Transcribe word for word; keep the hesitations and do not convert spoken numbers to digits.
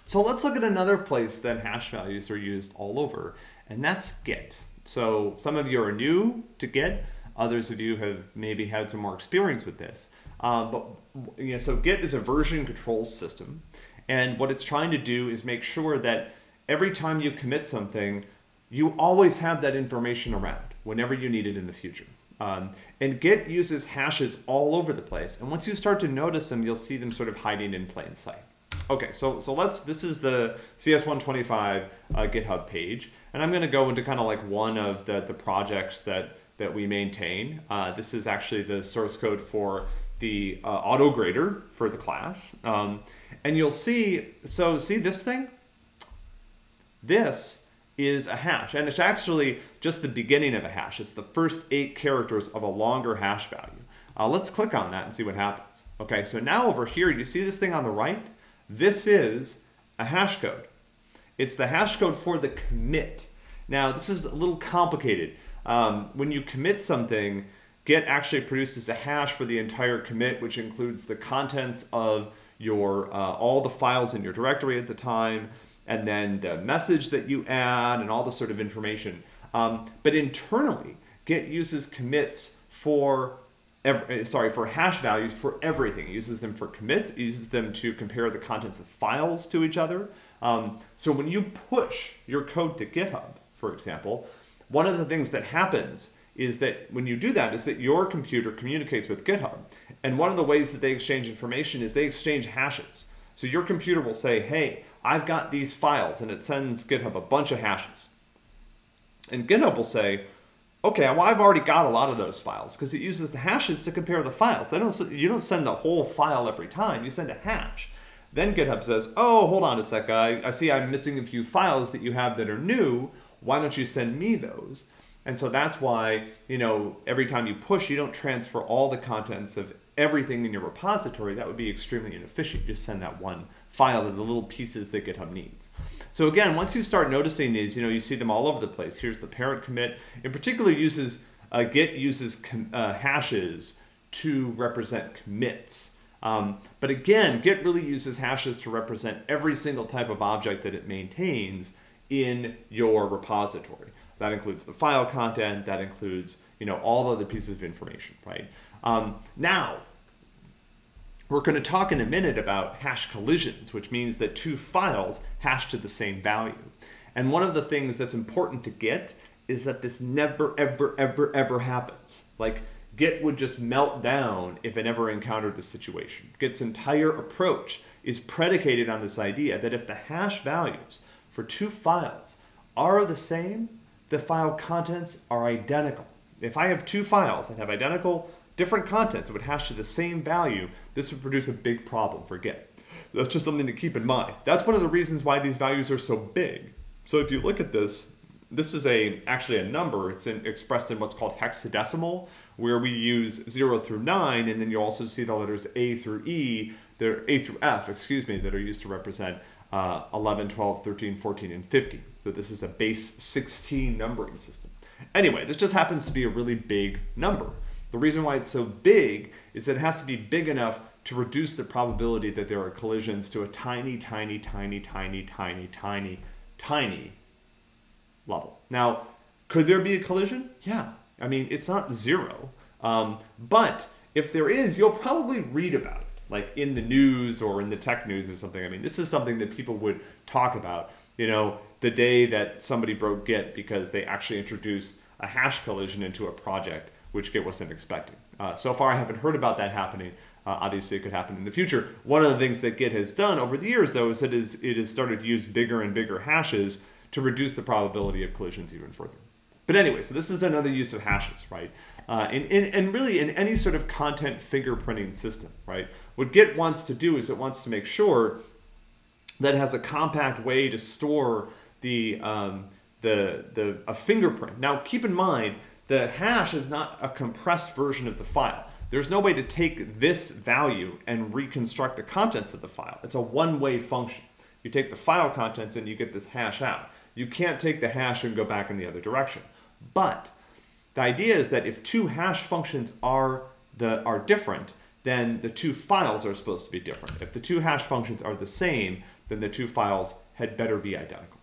So let's look at another place that hash values are used all over, and that's Git. So some of you are new to Git, others of you have maybe had some more experience with this. Um, but you know, so Git is a version control system, and what it's trying to do is make sure that every time you commit something, you always have that information around whenever you need it in the future. Um, and Git uses hashes all over the place, and once you start to notice them, you'll see them sort of hiding in plain sight. Okay, so so let's. This is the C S one twenty-five uh, GitHub page, and I'm going to go into kind of like one of the the projects that that we maintain. Uh, this is actually the source code for the uh, auto grader for the class, um, and you'll see. So see this thing. This is a hash, and it's actually just the beginning of a hash. It's the first eight characters of a longer hash value. Uh, let's click on that and see what happens. Okay, so now over here, you see this thing on the right? This is a hash code. It's the hash code for the commit. Now, this is a little complicated. Um, when you commit something, Git actually produces a hash for the entire commit, which includes the contents of your uh, all the files in your directory at the time, and then the message that you add, and all this sort of information. Um, but internally, Git uses commits for Every, sorry, for hash values for everything. It uses them for commits, it uses them to compare the contents of files to each other. Um, so when you push your code to GitHub, for example, one of the things that happens is that when you do that is that your computer communicates with GitHub. And one of the ways that they exchange information is they exchange hashes. So your computer will say, hey, I've got these files, and it sends GitHub a bunch of hashes. And GitHub will say, okay, well, I've already got a lot of those files, because it uses the hashes to compare the files. They don't, you don't send the whole file every time, you send a hash. Then GitHub says, oh, hold on a sec, I, I see I'm missing a few files that you have that are new, why don't you send me those? And so that's why, you know, every time you push, you don't transfer all the contents of everything in your repository. That would be extremely inefficient. You just send that one file to the little pieces that GitHub needs. So again, once you start noticing these, you know, you see them all over the place. Here's the parent commit. In particular, uses uh, Git uses uh, hashes to represent commits. Um, but again, Git really uses hashes to represent every single type of object that it maintains in your repository. That includes the file content. That includes, you know, all other pieces of information, right? Um, now, we're going to talk in a minute about hash collisions, which means that two files hash to the same value. And one of the things that's important to Git is that this never, ever, ever, ever happens. Like, Git would just melt down if it ever encountered this situation. Git's entire approach is predicated on this idea that if the hash values for two files are the same, the file contents are identical. If I have two files that have identical different contents that would hash to the same value, this would produce a big problem for Git. So that's just something to keep in mind. That's one of the reasons why these values are so big. So if you look at this, this is a actually a number. It's in, expressed in what's called hexadecimal, where we use zero through nine, and then you also see the letters A through E, they're A through F, excuse me, that are used to represent uh, eleven, twelve, thirteen, fourteen, and fifteen. So this is a base sixteen numbering system. Anyway, this just happens to be a really big number. The reason why it's so big is that it has to be big enough to reduce the probability that there are collisions to a tiny, tiny, tiny, tiny, tiny, tiny, tiny level. Now, could there be a collision? Yeah. I mean, it's not zero. Um, but if there is, you'll probably read about it, like in the news or in the tech news or something. I mean, this is something that people would talk about, you know, the day that somebody broke Git because they actually introduced a hash collision into a project which Git wasn't expecting. Uh, so far, I haven't heard about that happening. Uh, obviously, it could happen in the future. One of the things that Git has done over the years, though, is that it has started to use bigger and bigger hashes to reduce the probability of collisions even further. But anyway, so this is another use of hashes, right? Uh, and, and, and really, in any sort of content fingerprinting system, right? What Git wants to do is it wants to make sure that it has a compact way to store the, um, the, the, a fingerprint. Now, keep in mind, the hash is not a compressed version of the file. There's no way to take this value and reconstruct the contents of the file. It's a one-way function. You take the file contents and you get this hash out. You can't take the hash and go back in the other direction. But the idea is that if two hash functions are, the, are different, then the two files are supposed to be different. If the two hash functions are the same, then the two files had better be identical.